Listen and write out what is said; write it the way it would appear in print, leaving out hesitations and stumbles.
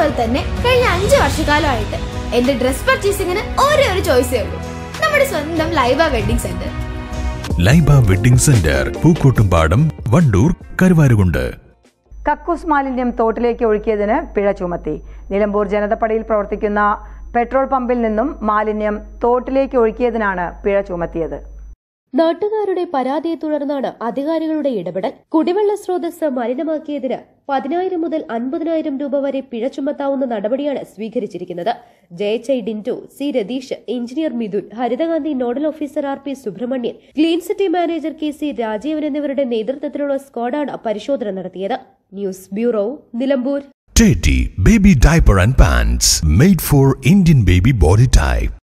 അതുപോലെ തന്നെ കഴിഞ്ഞ 5 വർഷക്കാലമായിട്ട് എന്റെ ഡ്രസ് പർച്ചേസിംഗിന് ഒരേ ഒരു ചോയ്സേ ഉള്ളൂ, നമ്മുടെ സ്വന്തം Laiba wedding centre. Laiba wedding centre, Pookkottumpadam, Wandoor, Karuvarakundu. കക്കൂസ് മാലിന്യം തോട്ടിലേക്ക് ഒഴുക്കിയതിന് പിഴ ചുമത്തി. നിലമ്പൂർ ജനതപ്പടിയിൽ പ്രവർത്തിക്കുന്ന പെട്രോൾ പമ്പിൽ നിന്നും മാലിന്യം തോട്ടിലേക്ക് ഒഴുക്കിയതിനാണ് പിഴ ചുമത്തിയത്. നാട്ടുകാരുടെ പരാതിയെ തുടർന്നാണ് അധികാരികളുടെ ഇടപെടൽ. കുടിവെള്ള സ്രോതസ് മലിനമാക്കിയതിന് 10,000 മുതൽ 50,000 രൂപ വരെ പിഴ ചുമത്താവുന്ന നടപടിയാണ് സ്വീകരിച്ചിരിക്കുന്നത്. JHI Dintu, C Ratheesh, engineer Mithun, ഹരിതഗാന്ധി nodal officer RP Subramanian, clean city manager KC Rajeevan എന്നിവരുടെ നേതൃത്വത്തിലുള്ള സ്ക്വാഡാണ് പരിശോധന നടത്തിയത്. News bureau, Nilambur. Teddy Baby Diaper and Pants made for Indian baby body type.